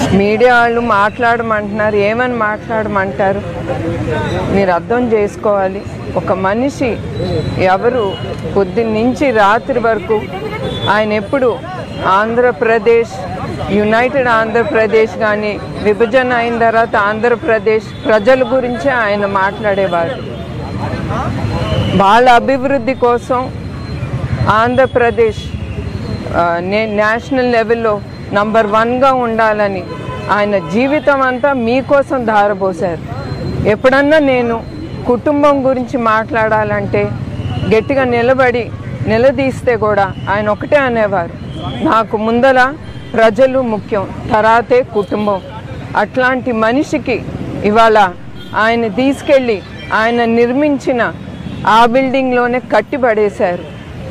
Media వాళ్ళు మాట్లాడమంటున్నారు, ఏమని మాట్లాడమంటారు? మీరు అర్థం చేసుకోవాలి. ఒక మనిషి ఎవరు పొద్దున్నుంచి రాత్రి వరకు ఆయన ఎప్పుడు ఆంధ్రప్రదేశ్, యునైటెడ్ ఆంధ్రప్రదేశ్ కానీ విభజన అయిన తర్వాత ఆంధ్రప్రదేశ్ ప్రజల గురించే ఆయన మాట్లాడేవారు. వాళ్ళ అభివృద్ధి కోసం ఆంధ్రప్రదేశ్ నేషనల్ లెవెల్లో నంబర్ 1గా ఉండాలని ఆయన జీవితం అంతా మీకోసం ధారపోశారు. ఎప్పుడన్నా నేను కుటుంబం గురించి మాట్లాడాలంటే గట్టిగా నిలదీస్తే కూడా ఆయన ఒకటే అనేవారు, నాకు ముందల ప్రజలు ముఖ్యం, తర్వాతే కుటుంబం. అట్లాంటి మనిషికి ఇవాళ ఆయన తీసుకెళ్ళి ఆయన నిర్మించిన ఆ బిల్డింగ్లోనే కట్టిపడేశారు.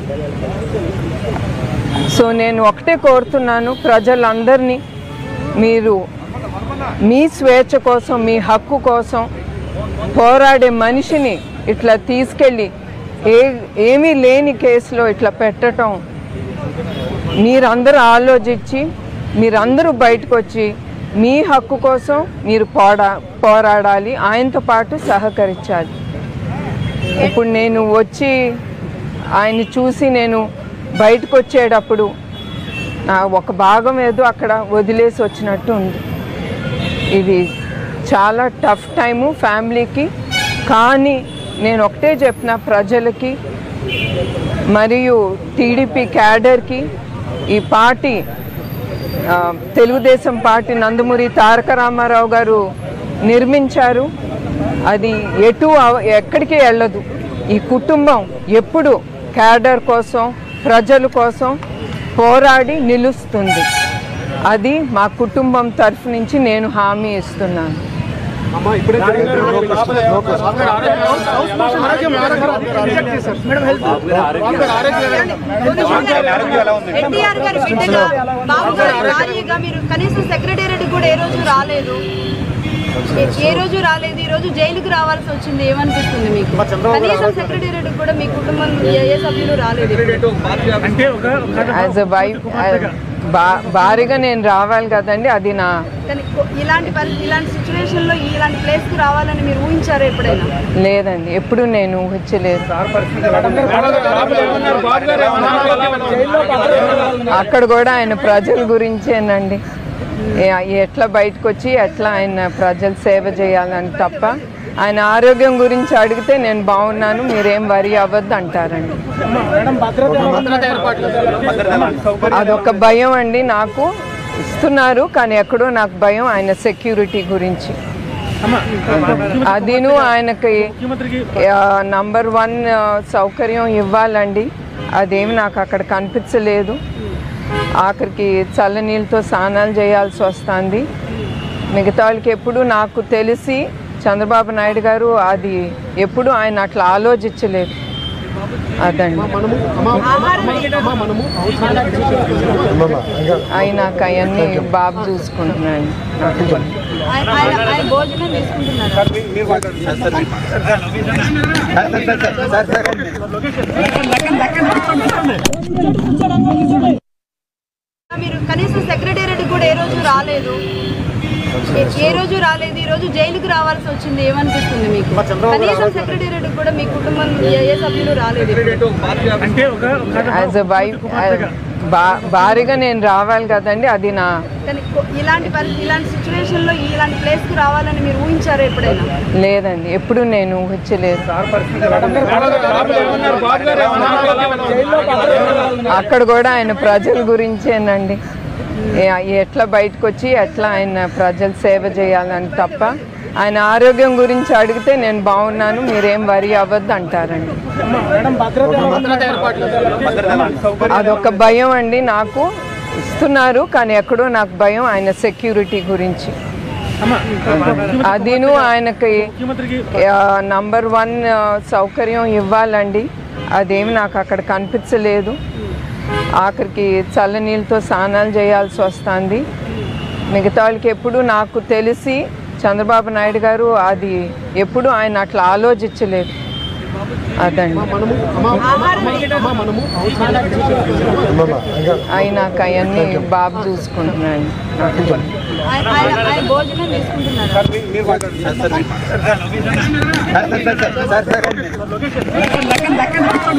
సో నేను ఒకటే కోరుతున్నాను ప్రజలందరినీ, మీరు మీ స్వేచ్ఛ కోసం, మీ హక్కు కోసం పోరాడే మనిషిని ఇట్లా తీసుకెళ్ళి ఏమీ లేని కేసులో ఇట్లా పెట్టడం, మీరందరూ ఆలోచించి మీరందరూ బయటకు వచ్చి మీ హక్కు కోసం మీరు పోరాడాలి, ఆయనతో పాటు సహకరించాలి. ఇప్పుడు నేను వచ్చి ఆయన్ని చూసి నేను బయటకు వచ్చేటప్పుడు నా ఒక భాగం ఏదో అక్కడ వదిలేసి వచ్చినట్టు ఉంది. ఇది చాలా టఫ్ టైము ఫ్యామిలీకి. కానీ నేను ఒకటే చెప్పిన ప్రజలకి మరియు టీడీపీ క్యాడర్కి, ఈ పార్టీ తెలుగుదేశం పార్టీ నందమూరి తారక రామారావు గారు నిర్మించారు, అది ఎక్కడికి వెళ్ళదు. ఈ కుటుంబం ఎప్పుడు క్యాడర్ కోసం, ప్రజల కోసం పోరాడి నిలుస్తుంది. అది మా కుటుంబం తరఫు నుంచి నేను హామీ ఇస్తున్నాను. ఏ రోజు రాలేదు, ఈ రోజు జైలుకి రావాల్సి వచ్చింది. ఏమనిపిస్తుంది మీకు? కనీసం సెక్రటేరియట్ కూడా మీ కుటుంబం ఏ సభ్యులు రాలేదు. యాజ్ ఎ వైఫ్ భారీగా నేను రావాలి కదండి, అది నా ఇలాంటి సిచ్యువేషన్ లో ఇలాంటి ప్లేస్ కి రావాలని మీరు ఊహించారా ఎప్పుడైనా? లేదండి, ఎప్పుడు నేను ఊహించలేదు. అక్కడ కూడా ఆయన ప్రజల గురించేనండి, ఎట్లా బయటకు వచ్చి ఎట్లా ఆయన ప్రజల సేవ చేయాలని తప్ప ఆయన ఆరోగ్యం గురించి అడిగితే నేను బాగున్నాను, మీరేం వరి అవ్వద్దు అంటారండి. అదొక భయం అండి నాకు. ఇస్తున్నారు కానీ ఎక్కడో నాకు భయం ఆయన సెక్యూరిటీ గురించి. అదిను ఆయనకి నంబర్ 1 సౌకర్యం ఇవ్వాలండి, అదేమి నాకు అక్కడ కనిపించలేదు. ఆఖరికి చల్లనీళ్ళతో స్నానాలు చేయాల్సి వస్తుంది. మిగతా వాళ్ళకి ఎప్పుడు నాకు తెలిసి చంద్రబాబు నాయుడు గారు అది ఎప్పుడు ఆయన అట్లా ఆలోచించలేదు. అదండి అయినాక అవన్నీ బాబు చూసుకుంటున్నాను. మీరు కనీసం సెక్రటేరియట్ కూడా ఏ రోజు రాలేదు, ఈ రోజు జైలుకి రావాల్సి వచ్చింది. ఏమనిపిస్తుంది మీకు? కనీసం సెక్రటేరియట్ కూడా మీ కుటుంబం ఏ సభ్యులు రాలేదు. యాజ్ ఎ వైఫ్ భారీగా నేను రావాలి కదండి, అది నా ఇలాంటి సిచ్యువేషన్ లో ఇలాంటి ప్లేస్ కి రావాలని మీరు ఊహించారా ఎప్పుడైనా? లేదండి, ఎప్పుడు నేను ఊహించలేదు. అక్కడ కూడా ఆయన ప్రజల గురించేనండి, ఎట్లా బయటకు వచ్చి ఎట్లా ఆయన ప్రజల సేవ చేయాలని తప్ప ఆయన ఆరోగ్యం గురించి అడిగితే నేను బాగున్నాను, మీరేం వరి అవ్వద్దు అంటారండి. అదొక భయం అండి నాకు. ఇస్తున్నారు కానీ ఎక్కడో నాకు భయం ఆయన సెక్యూరిటీ గురించి. అదిను ఆయనకి నంబర్ 1 సౌకర్యం ఇవ్వాలండి, అదేమి నాకు అక్కడ కనిపించలేదు. ఆఖరికి చల్లనీళ్ళతో స్నానాలు చేయాల్సి వస్తుంది. మిగతా వాళ్ళకి ఎప్పుడు నాకు తెలిసి చంద్రబాబు నాయుడు గారు అది ఎప్పుడు ఆయన అట్లా ఆలోచించలేదు. అదండి అయినాక అవన్నీ బాబు చూసుకుంటున్నాను. ఆయన భోజనం తీసుకుంటున్నారు.